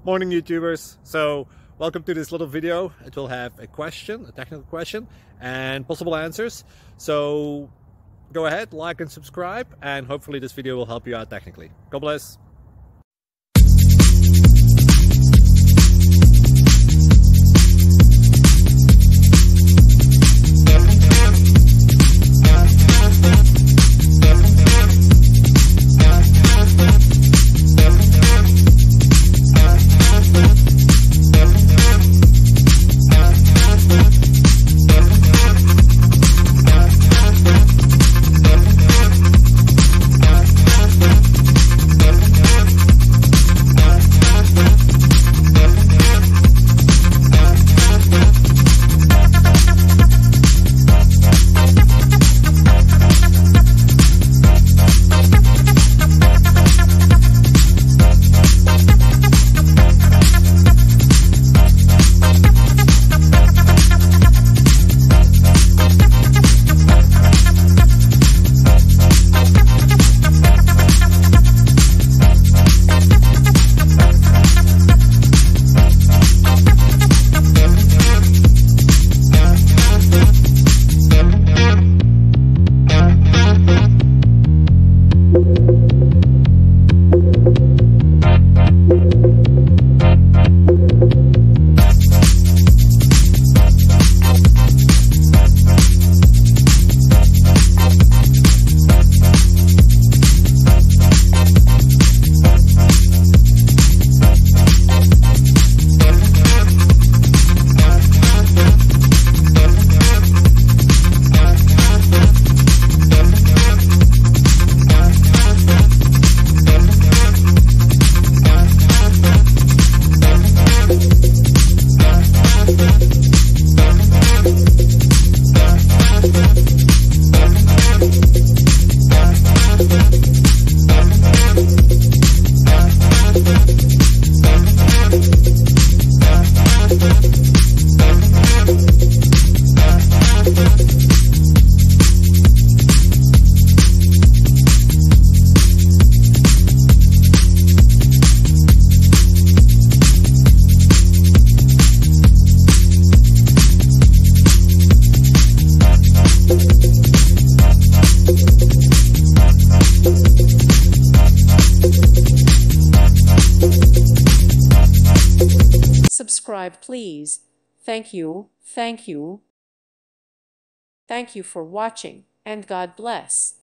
Morning YouTubers. So welcome to this little video. It will have a question, a technical question, and possible answers. So go ahead, like and subscribe, and hopefully this video will help you out technically. God bless. Subscribe, please. Thank you, thank you. Thank you for watching, and God bless.